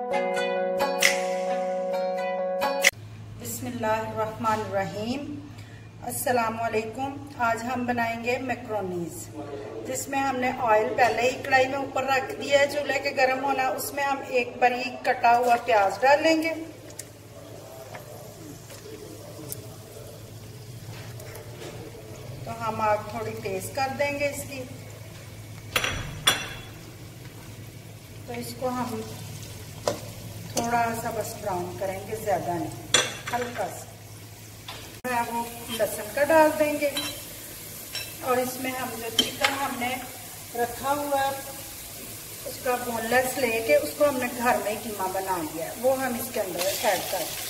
बिस्मिल्लाहिर्रहमानिर्रहीम। अस्सलामुअलैकुम। आज हम बनाएंगे मैक्रोनीज, जिसमें हमने ऑयल पहले ही कढ़ाई में ऊपर रख दिया है चूल्हे के गर्म होना। उसमें हम एक बारीक कटा हुआ प्याज डालेंगे, तो हम आग थोड़ी तेज कर देंगे इसकी। तो इसको हम थोड़ा सा बस ब्राउन करेंगे, ज्यादा नहीं, हल्का सा। वो लहसुन का डाल देंगे और इसमें हम जो चिकन हमने रखा हुआ है उसका बोनलेस लेके उसको हमने घर में कीमा बना लिया, वो हम इसके अंदर ऐड कर देंगे।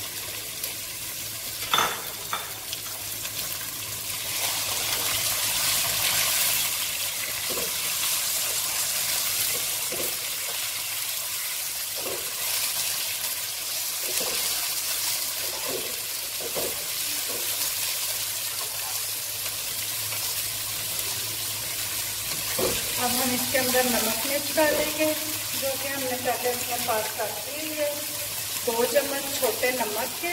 अब हम इसके अंदर नमक मिर्च डालेंगे, जो कि हमने पहले इसमें पास कर दी है। 2 चम्मच छोटे नमक के,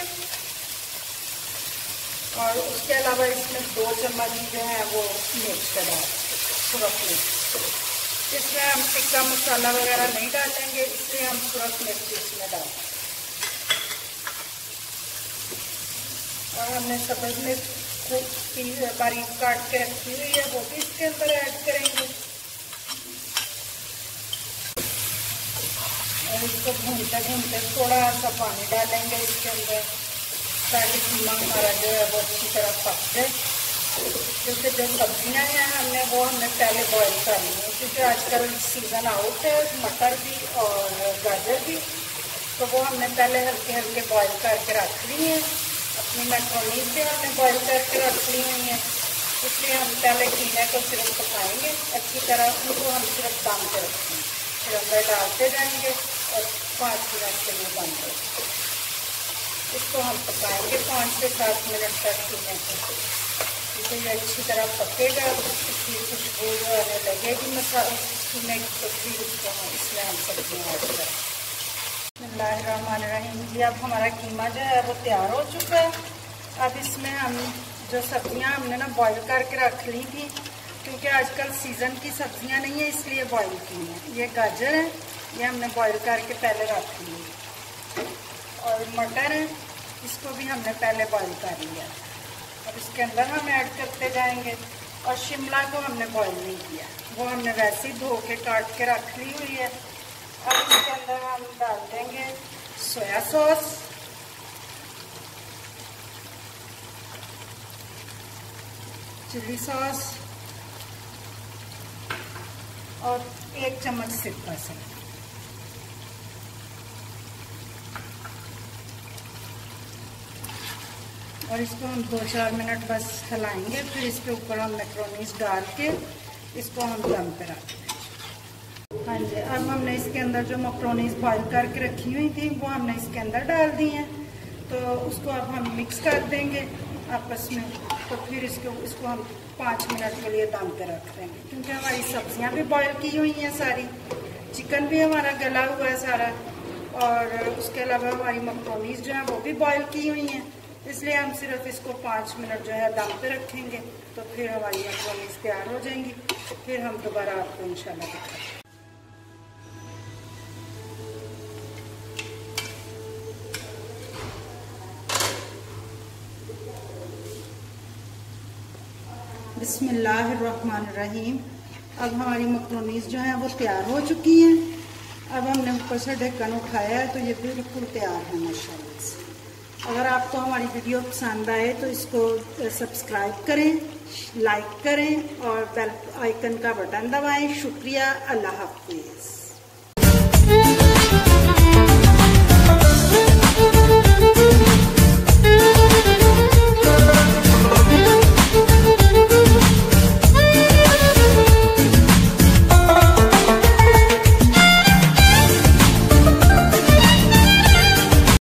और उसके अलावा इसमें 2 चम्मच जो है वो मिर्च का डाल, सुरख मिर्च। इसमें हम टिक्का मसाला वगैरह नहीं डालेंगे, इसलिए हम सुरख मिर्च इसमें डालें। और हमने सब्ज मिर्च बारीक काट के रखी हुई है, वो भी इसके अंदर ऐड करेंगे। और इसको भूनते भूनते थोड़ा सा पानी डालेंगे इसके अंदर, ताकि कीमा हमारा जो है वो अच्छी तरह पक जाए। क्योंकि जो सब्जियां हैं हमने पहले बॉईल करनी है, क्योंकि आजकल सीज़न आउट है मटर भी और गाजर भी, तो वो हमने पहले हल्के हल्के बॉईल करके रख ली है। अपनी मैक्रोनीज भी हमने बॉईल करके रख ली हुई है, इसलिए हम पहले कीमे को सिर्फ पकाएंगे अच्छी तरह, उनको हम सिर्फ दम पे रखेंगे, फिर अंदर डालते जाएंगे और 5 मिनट के लिए बंद करेंगे। इसको हम पकाएंगे 5 से 7 मिनट तक कीमे को, क्योंकि ये अच्छी तरह पकेगा, इसकी खुशबू जो आने लगेगी मसाला कीमे की, तो फिर इसको हम इसमें हम सब्जियाँ ऐड करें। बिस्मिल्लाहिर्रहमानिर्रहीम। जी, अब हमारा कीमा जो है वो तैयार हो चुका है। अब इसमें हम जो सब्जियां हमने ना बॉईल करके रख ली थी, क्योंकि आजकल सीज़न की सब्जियां नहीं है इसलिए बॉईल की हैं। ये गाजर है, ये हमने बॉईल करके पहले रख ली है, और मटर है, इसको भी हमने पहले बॉईल कर लिया। अब इसके अंदर हम ऐड करते जाएंगे। और शिमला को हमने बॉईल नहीं किया, वो हमने वैसे ही धो के काट के रख ली हुई है। अब इसके अंदर हम डाल देंगे सोया सॉस, चिली सॉस और 1 चम्मच सिरका से। और इसको हम 2-4 मिनट बस हिलाएंगे, फिर इसके ऊपर हम मैक्रोनीज डाल के इसको हम दम पे रख देंगे। हाँ जी, अब हमने इसके अंदर जो मैक्रोनीज बॉईल करके रखी हुई थी वो हमने इसके अंदर डाल दी हैं, तो उसको अब हम मिक्स कर देंगे आपस में। तो फिर इसको हम 5 मिनट के लिए दम पे रख देंगे, क्योंकि हमारी सब्जियां भी बॉईल की हुई हैं सारी, चिकन भी हमारा गला हुआ है सारा, और उसके अलावा हमारी मैक्रोनीज जो है वो भी बॉईल की हुई हैं, इसलिए हम सिर्फ इसको 5 मिनट जो है दम पे रखेंगे, तो फिर हमारी मैक्रोनीज तैयार हो जाएंगी। फिर हम दोबारा आपको इंशाल्लाह दिखाएंगे। बिस्मिल्लाहिर्रहमानिर्रहीम। अब हमारी मैक्रोनीज जो है वो तैयार हो चुकी हैं। अब हमने ऊपर से ढक्कन उठाया है, तो ये बिल्कुल तैयार है माशाल्लाह से। अगर आपको हमारी वीडियो पसंद आए तो इसको सब्सक्राइब करें, लाइक करें और बेल आइकन का बटन दबाएं। शुक्रिया, अल्लाह हाफिज़।